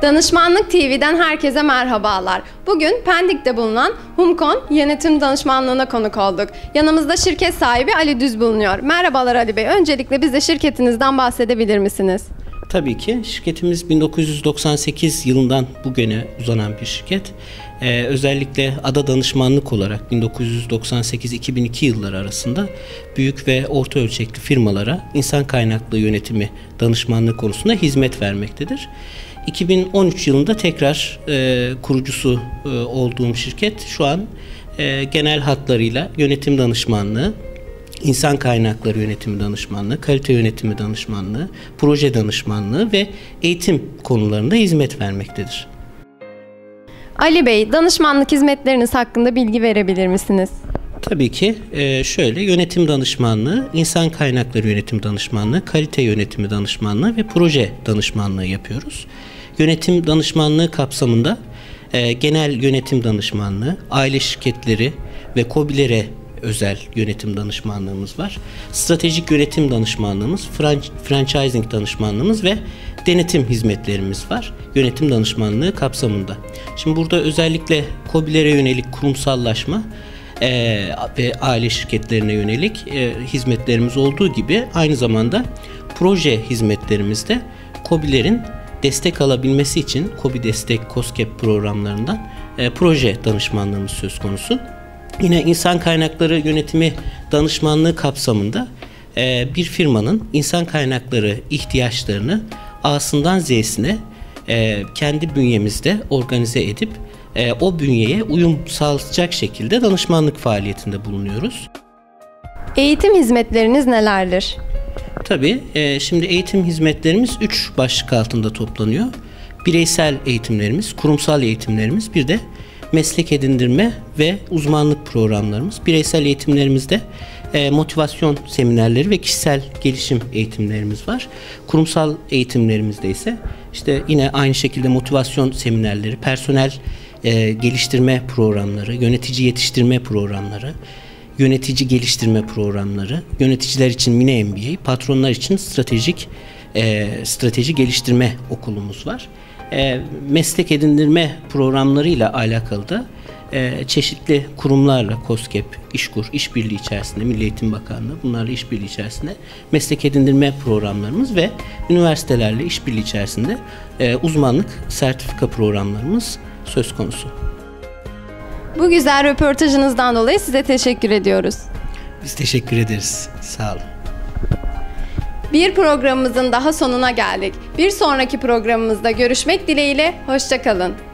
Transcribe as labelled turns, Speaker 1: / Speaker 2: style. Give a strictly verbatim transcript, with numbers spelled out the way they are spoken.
Speaker 1: Danışmanlık T V'den herkese merhabalar. Bugün Pendik'te bulunan Humkon Yönetim Danışmanlığı'na konuk olduk. Yanımızda şirket sahibi Ali Düz bulunuyor. Merhabalar Ali Bey. Öncelikle bize şirketinizden bahsedebilir misiniz?
Speaker 2: Tabii ki. Şirketimiz bin dokuz yüz doksan sekiz yılından bugüne uzanan bir şirket. Ee, özellikle ada danışmanlık olarak bin dokuz yüz doksan sekiz iki bin iki yılları arasında büyük ve orta ölçekli firmalara insan kaynaklı yönetimi danışmanlık konusunda hizmet vermektedir. iki bin on üç yılında tekrar e, kurucusu e, olduğum şirket şu an e, genel hatlarıyla yönetim danışmanlığı, İnsan kaynakları yönetimi danışmanlığı, kalite yönetimi danışmanlığı, proje danışmanlığı ve eğitim konularında hizmet vermektedir.
Speaker 1: Ali Bey, danışmanlık hizmetleriniz hakkında bilgi verebilir misiniz?
Speaker 2: Tabii ki. Ee, şöyle, yönetim danışmanlığı, insan kaynakları yönetim danışmanlığı, kalite yönetimi danışmanlığı ve proje danışmanlığı yapıyoruz. Yönetim danışmanlığı kapsamında e, genel yönetim danışmanlığı, aile şirketleri ve KOBİ'lere özel yönetim danışmanlığımız var. Stratejik yönetim danışmanlığımız, fran- franchising danışmanlığımız ve denetim hizmetlerimiz var. Yönetim danışmanlığı kapsamında. Şimdi burada özellikle KOBİ'lere yönelik kurumsallaşma e, ve aile şirketlerine yönelik e, hizmetlerimiz olduğu gibi aynı zamanda proje hizmetlerimizde KOBİ'lerin destek alabilmesi için KOBİ Destek, KOSGEB programlarından e, proje danışmanlığımız söz konusu. Yine insan kaynakları yönetimi danışmanlığı kapsamında e, bir firmanın insan kaynakları ihtiyaçlarını A'sından Z'sine e, kendi bünyemizde organize edip e, o bünyeye uyum sağlayacak şekilde danışmanlık faaliyetinde bulunuyoruz.
Speaker 1: Eğitim hizmetleriniz nelerdir?
Speaker 2: Tabii e, şimdi eğitim hizmetlerimiz üç başlık altında toplanıyor. Bireysel eğitimlerimiz, kurumsal eğitimlerimiz, bir de meslek edindirme ve uzmanlık programlarımız. Bireysel eğitimlerimizde e, motivasyon seminerleri ve kişisel gelişim eğitimlerimiz var. Kurumsal eğitimlerimizde ise işte yine aynı şekilde motivasyon seminerleri, personel e, geliştirme programları, yönetici yetiştirme programları, yönetici geliştirme programları, yöneticiler için mini M B A, patronlar için stratejik e, strateji geliştirme okulumuz var. E, meslek edindirme programlarıyla alakalı da e, çeşitli kurumlarla KOSGEB, İşkur, işbirliği içerisinde, Milli Eğitim Bakanlığı bunlarla işbirliği içerisinde meslek edindirme programlarımız ve üniversitelerle işbirliği içerisinde e, uzmanlık sertifika programlarımız söz konusu.
Speaker 1: Bu güzel röportajınızdan dolayı size teşekkür ediyoruz.
Speaker 2: Biz teşekkür ederiz. Sağ olun.
Speaker 1: Bir programımızın daha sonuna geldik. Bir sonraki programımızda görüşmek dileğiyle, hoşça kalın.